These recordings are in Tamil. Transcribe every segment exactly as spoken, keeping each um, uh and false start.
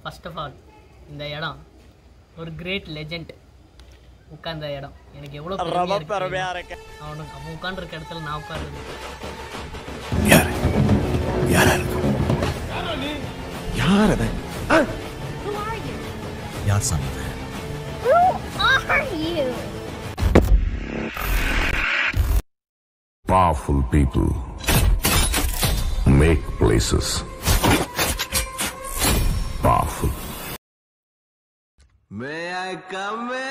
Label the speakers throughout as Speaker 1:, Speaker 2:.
Speaker 1: ஃபர்ஸ்ட் ஆஃப் ஆல் இந்த இடம் ஒரு கிரேட் லெஜெண்ட் உட்கார்ந்த இடம். எனக்கு எவ்வளோ பெருமையா இருக்கு. அவனுக்கு அவன் உட்காந்துருக்க இடத்துல நான் உட்கார்றது.
Speaker 2: யார் யாரா இருக்கும்? யார் அது? யார் சொன்னது?
Speaker 3: Who are you?
Speaker 4: Powerful people make places powerful.
Speaker 2: May I come in?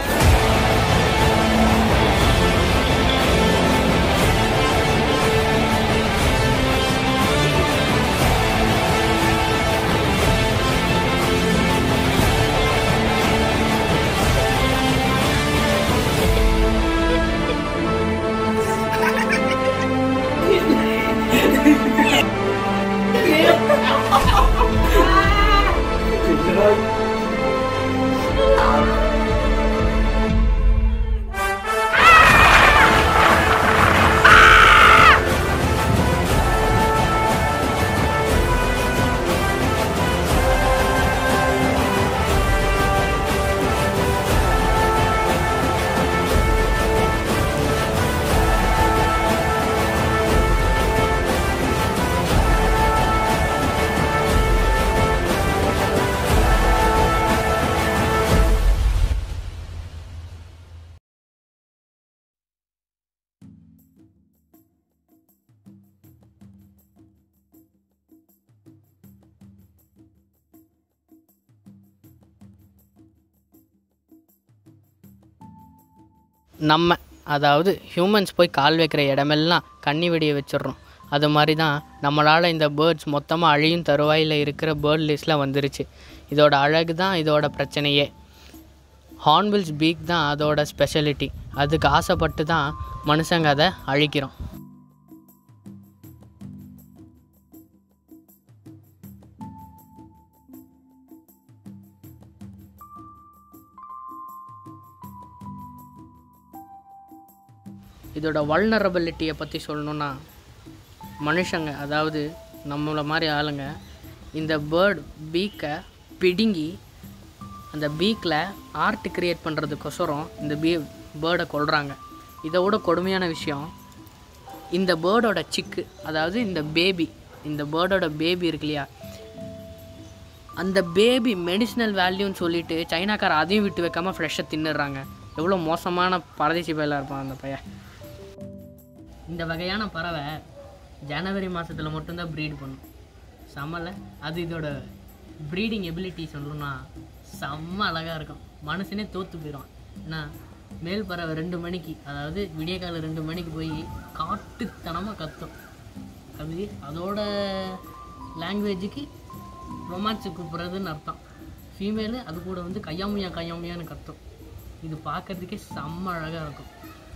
Speaker 1: நம்ம அதாவது ஹியூமன்ஸ் போய் கால் வைக்கிற இடமெல்லாம் கண்ணி வெடியை வச்சிடுறோம். அது மாதிரி தான் நம்மளால் இந்த பேர்ட்ஸ் மொத்தமாக அழியும் தருவாயில் இருக்கிற பேர்ட் லிஸ்ட்டில் வந்துருச்சு. இதோட அழகு தான் இதோட பிரச்சனையே. ஹார்ன்பில்ஸ் பீக் தான் அதோட ஸ்பெஷாலிட்டி. அதுக்கு ஆசைப்பட்டு தான் மனுஷங்க அதை அழிக்கிறோம். இதோட வல்னரபிலிட்டியை பற்றி சொல்லணுன்னா, மனுஷங்க அதாவது நம்மளை மாதிரி ஆளுங்க இந்த பேர்ட் பீக்கை பிடுங்கி அந்த பீக்கில் ஆர்ட் க்ரியேட் பண்ணுறதுக்கொசரம் இந்த பீ பேர்டை கொல்றாங்க. இதை விட கொடுமையான விஷயம், இந்த பேர்டோட சிக்கு அதாவது இந்த பேபி இந்த பேர்டோட பேபி இருக்கு இல்லையா, அந்த பேபி மெடிசினல் வேல்யூன்னு சொல்லிட்டு சைனாக்கார அதையும் விட்டு வைக்காமல் ஃப்ரெஷ்ஷாக தின்னுடுறாங்க. எவ்வளோ மோசமான பரதேசி பயிலாக இருப்பான் அந்த பையன். இந்த வகையான பறவை ஜனவரி மாதத்தில் மட்டும்தான் ப்ரீட் பண்ணும். செம்மல அது இதோட ப்ரீடிங் எபிலிட்டி சொல்லணும்னா செம்ம அழகாக இருக்கும். மனுஷனே தோற்று போயிடும். ஏன்னா மேல் பறவை ரெண்டு மணிக்கு அதாவது விடிய காலை ரெண்டு மணிக்கு போய் காட்டுத்தனமாக கத்தும். அது அதோட லாங்குவேஜுக்கு ரொமான்ஸு கூப்பிட்றதுன்னு அர்த்தம். ஃபீமேலு அது கூட வந்து கையாமுயா கையாமுயான்னு கத்தும். இது பார்க்குறதுக்கே செம்ம அழகாக இருக்கும்.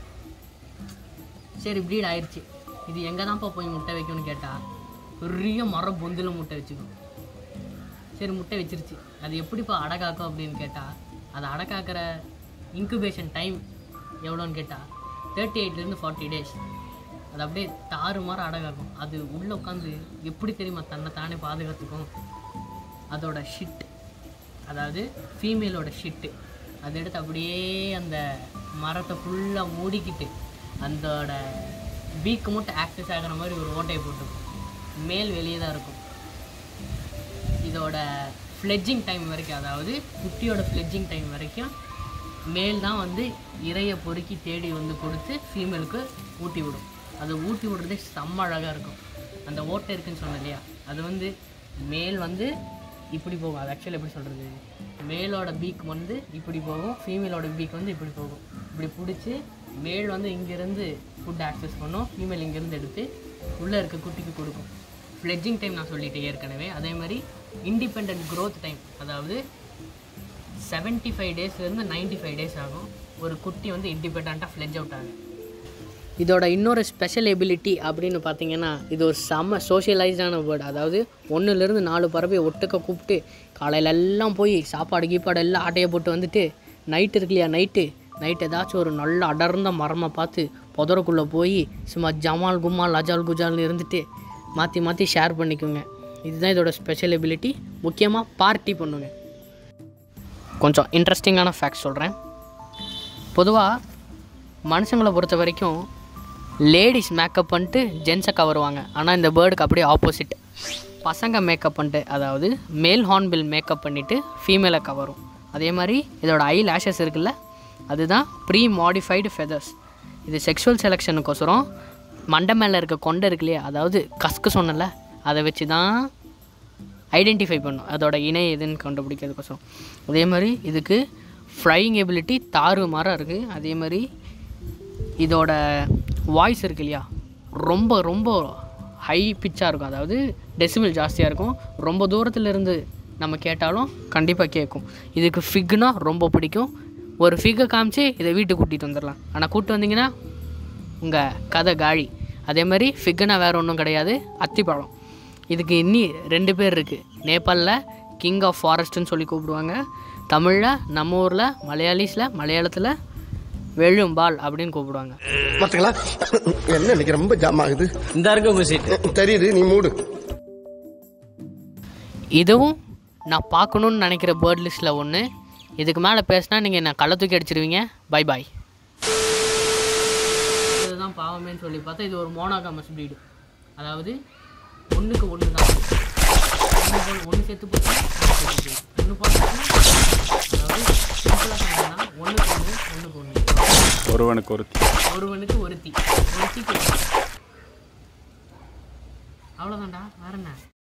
Speaker 1: சரி, ப்ரீட் ஆயிடுச்சு. இது எங்கே தான்ப்பா போய் முட்டை வைக்கும்னு கேட்டால் பெரிய மரம் பொந்தில் முட்டை வச்சுக்கும். சரி, முட்டை வச்சிருச்சு. அது எப்படிப்பா அடக்காக்கும் அப்படின்னு கேட்டால், அது அடக்காக்கிற இன்குபேஷன் டைம் எவ்வளோன்னு கேட்டால் தேர்ட்டி எயிட்லேருந்து ஃபார்ட்டி டேஸ். அது அப்படியே தாறு மாற அடக்காக்கும். அது உள்ளே உட்காந்து எப்படி தெரியுமா தன்னை தானே பாதுகாத்துக்கும். அதோட ஷிட் அதாவது ஃபீமேலோட ஷிட்டு அதை எடுத்து அப்படியே அந்த மரத்தை ஃபுல்லாக மூடிக்கிட்டு அதோட பீக்கு மட்டும் ஆக்சஸ் ஆகிற மாதிரி ஒரு ஓட்டையை போட்டுருக்கும். மேல் வெளியே தான் இருக்கும். இதோட ஃப்ளெட்ஜிங் டைம் வரைக்கும் அதாவது குட்டியோட ஃப்ளெட்ஜிங் டைம் வரைக்கும் மேல் தான் வந்து இறையை பொறுக்கி தேடி வந்து கொடுத்து ஃபீமேலுக்கு ஊட்டி விடும். அதை ஊட்டி விடுறதே செம்ம அழகாக இருக்கும். அந்த ஓட்டை இருக்குதுன்னு சொன்னேன் இல்லையா, அது வந்து மேல் வந்து இப்படி போகும். அது ஆக்சுவலி எப்படி சொல்கிறது, மேலோட பீக் வந்து இப்படி போகும், ஃபீமேலோட பீக் வந்து இப்படி போகும். இப்படி பிடிச்சி மேல் வந்து இங்கேருந்து ஃபுட் ஆக்சஸ் பண்ணும், ஃபீமேல் இங்கேருந்து எடுத்து உள்ளே இருக்க குட்டிக்கு கொடுக்கும். ஃப்ளெட்ஜிங் டைம் நான் சொல்லிட்டேன் ஏற்கனவே. அதே மாதிரி இண்டிபெண்ட் க்ரோத் டைம் அதாவது செவன்ட்டி ஃபைவ் டேஸ்லேருந்து நைன்ட்டி ஃபைவ் டேஸ் ஆகும் ஒரு குட்டி வந்து இண்டிபெண்ட்டாக ஃப்ளெட்ஜ் அவுட் ஆகும். இதோட இன்னொரு ஸ்பெஷல் எபிலிட்டி அப்படின்னு பார்த்தீங்கன்னா, இது ஒரு செம்ம சோஷியலைஸ்டான பேர்டு. அதாவது ஒன்றுலேருந்து நாலு பறவை ஒட்டுக்க கூப்பிட்டு காலையில எல்லாம் போய் சாப்பாடு கீப்பாடு எல்லாம் ஆட்டையை போட்டு வந்துட்டு நைட்டு இருக்கு இல்லையா, நைட்டு நைட் ஏதாச்சும் ஒரு நல்ல அடர்ந்த மரமாக பார்த்து புதருக்குள்ளே போய் சும்மா ஜமால் குமால் அஜால் குஜால்னு இருந்துட்டு மாற்றி மாற்றி ஷேர் பண்ணிக்கோங்க. இதுதான் இதோட ஸ்பெஷல் எபிலிட்டி. முக்கியமாக பார்ட்டி பண்ணுங்க. கொஞ்சம் இன்ட்ரெஸ்டிங்கான ஃபேக்ட்ஸ் சொல்கிறேன். பொதுவாக மனுஷங்களை பொறுத்த வரைக்கும் லேடிஸ் மேக்கப் பண்ணிட்டு ஜென்ஸை கவருவாங்க. ஆனால் இந்த பேர்டுக்கு அப்படியே ஆப்போசிட். பசங்க மேக்கப் பண்ணிட்டு, அதாவது மேல் ஹார்ன்பில் மேக்கப் பண்ணிவிட்டு ஃபீமேலை கவரும். அதே மாதிரி இதோட ஐ லேஷஸ் இருக்குல்ல, அதுதான் ப்ரீ மாடிஃபைடு ஃபெதர்ஸ். இது செக்ஷுவல் செலெக்ஷனுக்கோசரம் மண்டை மேலே இருக்க கொண்டை இருக்கு இல்லையா, அதாவது கஸ்க்கு சொன்னல, அதை வச்சு தான் ஐடென்டிஃபை பண்ணும் அதோட இணை எதுன்னு கண்டுபிடிக்கிறதுக்கோசரம். அதே மாதிரி இதுக்கு ஃப்ளையிங் எபிலிட்டி தாறு மாறாக இருக்குது. அதே மாதிரி இதோட வாய்ஸ் இருக்கு இல்லையா, ரொம்ப ரொம்ப ஹை பிச்சாக இருக்கும். அதாவது டெசிபிள் ஜாஸ்தியாக இருக்கும். ரொம்ப தூரத்துலேருந்து நம்ம கேட்டாலும் கண்டிப்பாக கேட்கும். இதுக்கு ஃபிக்னா ரொம்ப பிடிக்கும். ஒரு ஃபிக்கை காமிச்சு இதை வீட்டுக்கு கூட்டிகிட்டு வந்துடலாம். ஆனால் கூப்பிட்டு வந்தீங்கன்னா உங்கள் கதை காழி. அதே மாதிரி ஃபிக்குனா வேறு ஒன்றும் கிடையாது, அத்திப்பழம். இதுக்கு இன்னி ரெண்டு பேர் இருக்குது. நேபாளில் கிங் ஆஃப் ஃபாரஸ்ட்டுன்னு சொல்லி கூப்பிடுவாங்க. தமிழில் நம்ம ஊரில் மலையாளிஸில் மலையாளத்தில் வெள்ளும்பால் அப்படின்னு கூப்பிடுவாங்க.
Speaker 5: பார்த்துங்களா என்ன இன்னைக்கு ரொம்ப ஜாம் ஆகுது.
Speaker 2: இந்த இருக்கு உங்க சீட்
Speaker 5: தெரியுது, நீ மூடு.
Speaker 1: இதுவும் நான் பார்க்கணுன்னு நினைக்கிற பேர்ட் லிஸ்ட்டில் ஒன்று. இதுக்கு மேலே பேசினா நீங்கள் என்ன கள்ள தூக்கி அடிச்சிருவீங்க. Bye bye. இதுதான் பாவமேன்னு சொல்லி பார்த்தா இது ஒரு மோனோகாமஸ் ப்ரீடு. அதாவது ஒன்றுக்கு ஒன்று தான், ஒன்று சேர்த்து போட்டு ஒன்று பார்த்தோம்னா, அதாவது சிம்பிளாக சொன்னீங்கன்னா ஒன்றுக்கு ஒன்று ஒன்றுக்கு ஒன்று
Speaker 6: ஒருவனுக்கு ஒருத்தி
Speaker 1: ஒருவனுக்கு ஒருத்தி ஒருத்திக்கு அவ்வளோதான்டா. வேற என்ன?